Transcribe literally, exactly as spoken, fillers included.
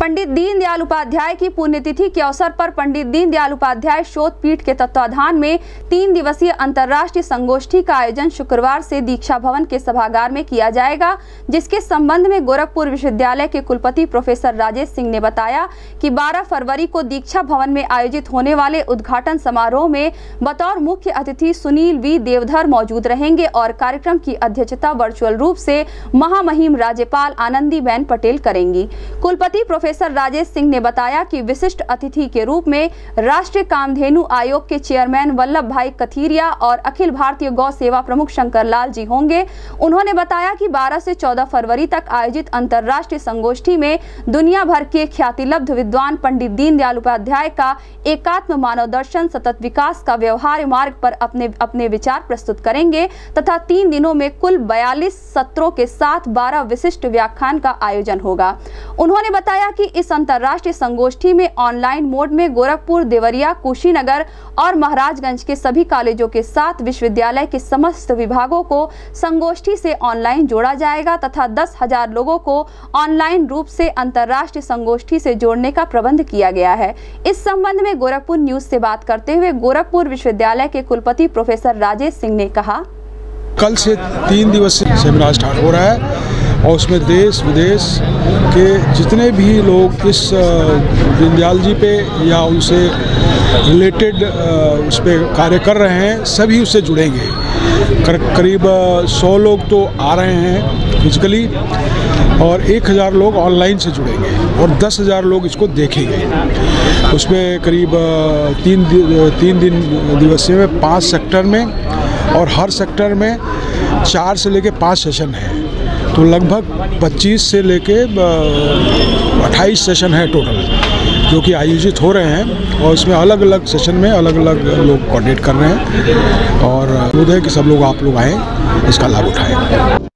पंडित दीनदयाल उपाध्याय की पुण्यतिथि के अवसर पर पंडित दीनदयाल उपाध्याय शोध पीठ के तत्वाधान में तीन दिवसीय अंतर्राष्ट्रीय संगोष्ठी का आयोजन शुक्रवार से दीक्षा भवन के सभागार में किया जाएगा, जिसके संबंध में गोरखपुर विश्वविद्यालय के कुलपति प्रोफेसर राजेश सिंह ने बताया कि बारह फरवरी को दीक्षा भवन में आयोजित होने वाले उद्घाटन समारोह में बतौर मुख्य अतिथि सुनील वी देवधर मौजूद रहेंगे और कार्यक्रम की अध्यक्षता वर्चुअल रूप से महामहिम राज्यपाल आनंदीबेन पटेल करेंगी। कुलपति प्रोफेसर राजेश सिंह ने बताया कि विशिष्ट अतिथि के रूप में राष्ट्रीय कामधेनु आयोग के चेयरमैन वल्लभ भाई कथीरिया और अखिल भारतीय गौ सेवा प्रमुख शंकर लाल जी होंगे। उन्होंने बताया कि बारह से चौदह फरवरी तक आयोजित अंतर्राष्ट्रीय संगोष्ठी में दुनिया भर के ख्यातिलब्ध विद्वान पंडित दीनदयाल उपाध्याय का एकात्म मानव दर्शन सतत विकास का व्यवहार्य मार्ग पर अपने अपने विचार प्रस्तुत करेंगे तथा तीन दिनों में कुल बयालीस सत्रों के साथ बारह विशिष्ट व्याख्यान का आयोजन होगा। उन्होंने बताया कि इस अंतर्राष्ट्रीय संगोष्ठी में ऑनलाइन मोड में गोरखपुर, देवरिया, कुशीनगर और महाराजगंज के सभी कॉलेजों के साथ विश्वविद्यालय के समस्त विभागों को संगोष्ठी से ऑनलाइन जोड़ा जाएगा तथा दस हजार लोगों को ऑनलाइन रूप से अंतर्राष्ट्रीय संगोष्ठी से जोड़ने का प्रबंध किया गया है। इस संबंध में गोरखपुर न्यूज से बात करते हुए गोरखपुर विश्वविद्यालय के कुलपति प्रोफेसर राजेश सिंह ने कहा, कल से तीन दिवसीय सेमिनार स्टार्ट हो रहा है और उसमें देश विदेश के जितने भी लोग इस दीनदयाल जी पे या उनसे रिलेटेड उस पर कार्य कर रहे हैं सभी उससे जुड़ेंगे। कर, करीब सौ लोग तो आ रहे हैं फिजिकली और एक हज़ार लोग ऑनलाइन से जुड़ेंगे और दस हज़ार लोग इसको देखेंगे। उसमें करीब तीन तीन दिन दिवसीय में पाँच सेक्टर में और हर सेक्टर में चार से लेके पाँच सेशन है, तो लगभग पच्चीस से लेके अट्ठाईस सेशन है टोटल जो कि आयोजित हो रहे हैं और इसमें अलग अलग सेशन में अलग अलग लोग कोऑर्डिनेट कर रहे हैं और उम्मीद है कि सब लोग आप लोग आएँ, इसका लाभ उठाएँ।